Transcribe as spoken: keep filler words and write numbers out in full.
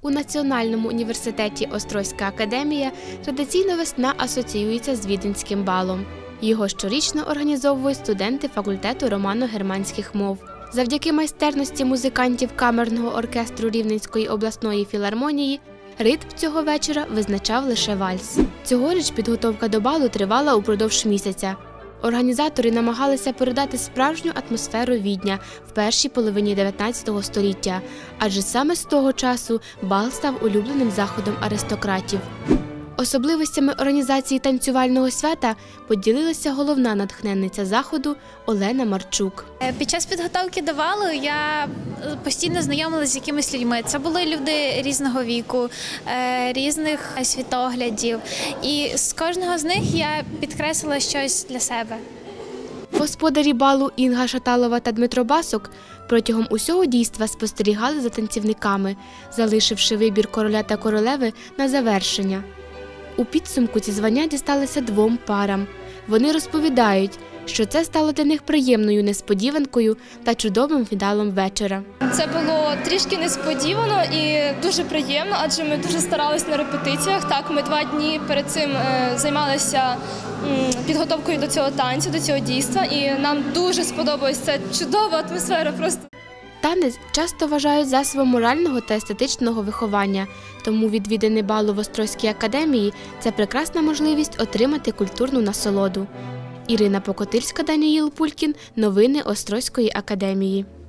У Національному університеті Острозька академія традиційно весна асоціюється з Віденським балом. Його щорічно організовують студенти факультету романо-германських мов. Завдяки майстерності музикантів камерного оркестру Рівненської обласної філармонії ритм цього вечора визначав лише вальс. Цьогоріч підготовка до балу тривала упродовж місяця. Організатори намагалися передати справжню атмосферу Відня в першій половині дев'ятнадцятого століття, адже саме з того часу бал став улюбленим заходом аристократів. Особливостями організації танцювального свята поділилася головна натхненниця заходу Олена Марчук. Під час підготовки до балу я постійно знайомилася з якимись людьми. Це були люди різного віку, різних світоглядів. І з кожного з них я підкреслила щось для себе. Господарі балу Інга Шаталова та Дмитро Басок протягом усього дійства спостерігали за танцівниками, залишивши вибір короля та королеви на завершення. У підсумку ці звання дісталися двом парам. Вони розповідають, що це стало для них приємною несподіванкою та чудовим фіналом вечора. Це було трішки несподівано і дуже приємно, адже ми дуже старалися на репетиціях. Так, ми два дні перед цим займалися підготовкою до цього танцю, до цього дійства, і нам дуже сподобалася ця чудова атмосфера. Просто танець часто вважають засобом морального та естетичного виховання, тому відвідини балу в Острозькій академії – це прекрасна можливість отримати культурну насолоду. Ірина Покотильська, Даніїл Пулькін. Новини Острозької академії.